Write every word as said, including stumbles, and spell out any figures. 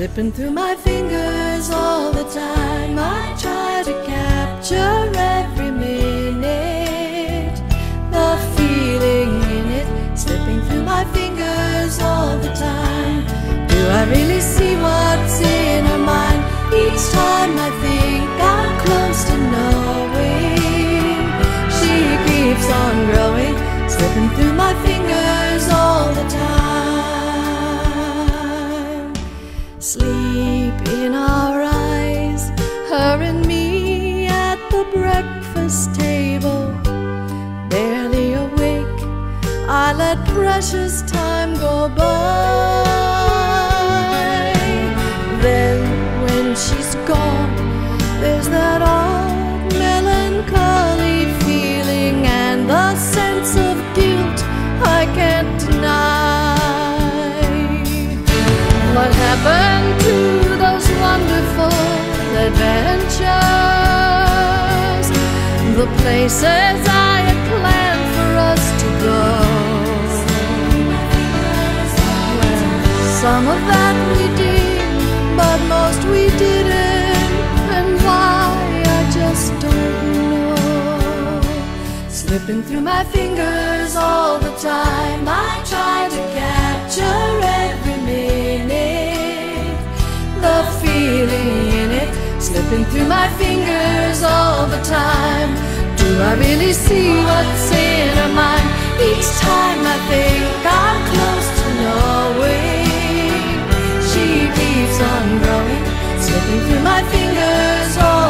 slipping through my fingers all the time. I try to capture every minute, the feeling in it, slipping through my fingers all the time. Do I really see what's in her mind? Each time I think I'm close to knowing, she keeps on growing, slipping through my fingers all the time. Sleep in our eyes, her and me at the breakfast table. Barely awake, I let precious time go by. Then when she's gone, there's that odd melancholy feeling and the sense of guilt I can't deny. What happened to those wonderful adventures, the places I had planned for us to go? Well, some of that we did, but most we didn't, and why I just don't know. Slipping through my fingers all the time, I try to capture every minute, the feeling in it, slipping through my fingers all the time. Do I really see what's in her mind? Each time I think I'm close to knowing, she keeps on growing, slipping through my fingers all